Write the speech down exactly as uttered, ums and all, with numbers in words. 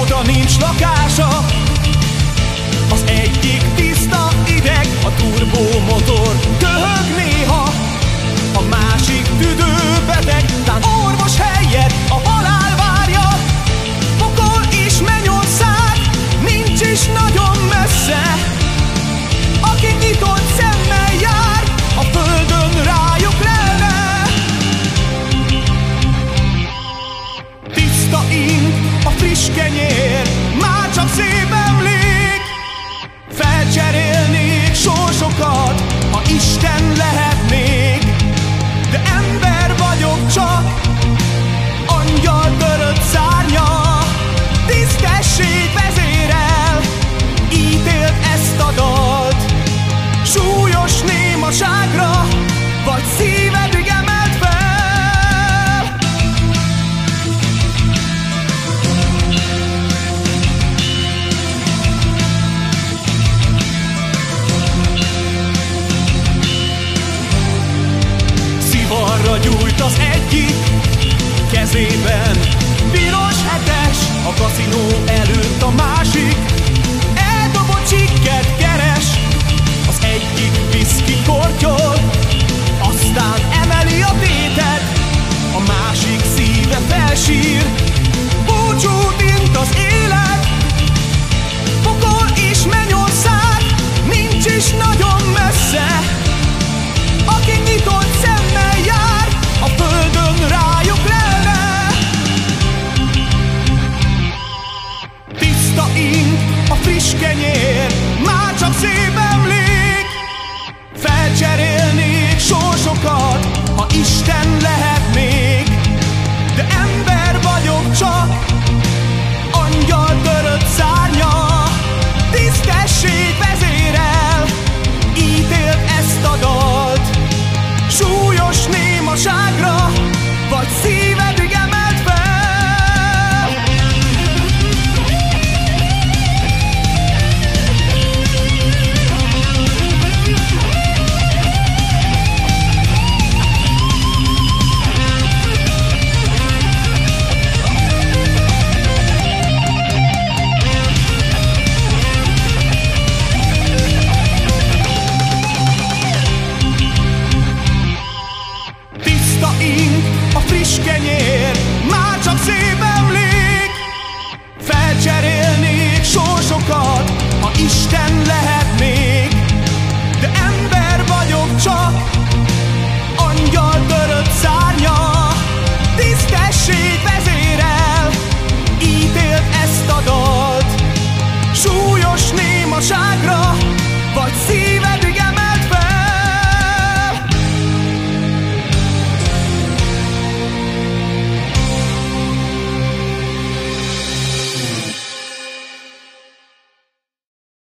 oda nincs lakása. Az egyik tiszta ideg, a turbomotor köhög néha, a másik tüdőbeteg, tán orvos helyett a halál várja. Pokol és mennyország nincs is nagyon messze, aki nyitott szemmel jár, a földön rájuk lelne. Tiszta ing, a friss kenyér, már csak szép emlék. Felcserélnék sorsokat, ha Isten lehetnék, de ember vagyok csak, angyal törött szárnya. Tisztesség vezérel, ítélt ezt a dalt. Súlyos némaságra, vagy szívedig emelt fel. Szivarra gyújt az egyik kezében, piros hetes, a kaszinó előtt a másik. Eldobott csikket keres, az egyik viszki kortyol, aztán emeli a tétet, a másik szíve felsír. Búcsút int az élet, pokol és mennyország nincs is nagyon messze, aki nyitott szemmel jár, a földön rájuk lelne. Tiszta ing, a friss kenyér, már csak szép emlék. Felcserélnék sorsokat, ha Isten lehetnék, de ember vagyok csak, angyal törött szárnya. Tisztesség vezérel, ítélt ezt a dalt. Súlyos némaságra, vagy szív